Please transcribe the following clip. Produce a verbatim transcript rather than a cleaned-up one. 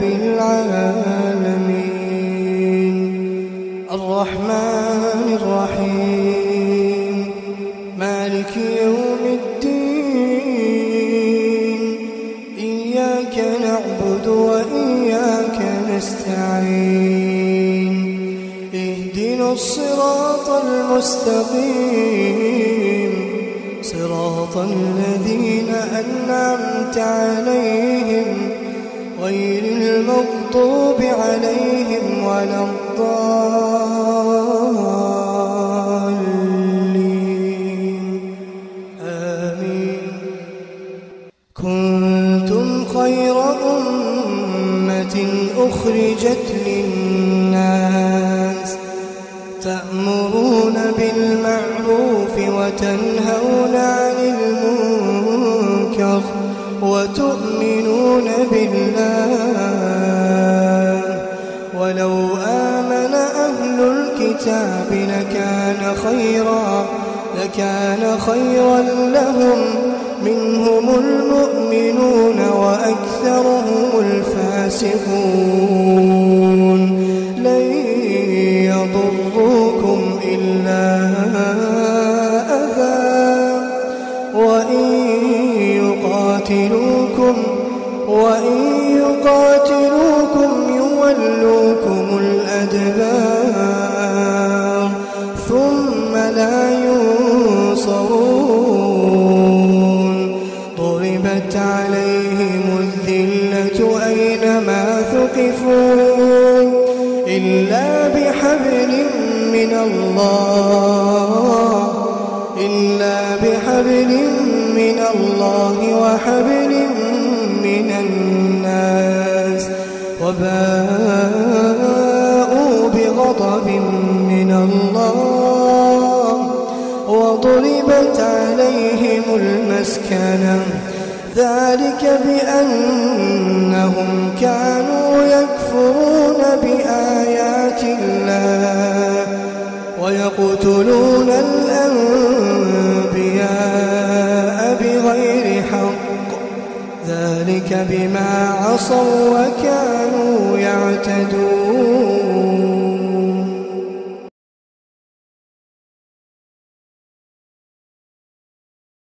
رب العالمين الرحمن الرحيم مالك يوم الدين إياك نعبد وإياك نستعين اهدنا الصراط المستقيم صراط الذين أنعمت عليهم غير المغضوب عليهم ولا الضالين آمين. كنتم خير أمة أخرجت للناس تأمرون بالمعروف وتنهون عن المنكر وتؤمنون بالله ولو آمن أهل الكتاب لكان خيرا لكان خيرا لهم منهم المؤمنون وأكثرهم الفاسقون لن يضروكم إلا أذى وإن يقاتلوكم وإن يقاتلوكم يولوكم الأدبار ثم لا ينصرون ضربت عليهم الذلة أينما ثقفوا إلا بحبل من الله إلا بحبل من الله وحبل من الناس وباءوا بغضب من الله وضربت عليهم المسكنة ذلك بأنهم كانوا يكفرون بآيات الله ويقتلون الأنبياء بغير حق ذلك بما عصوا وكانوا يعتدون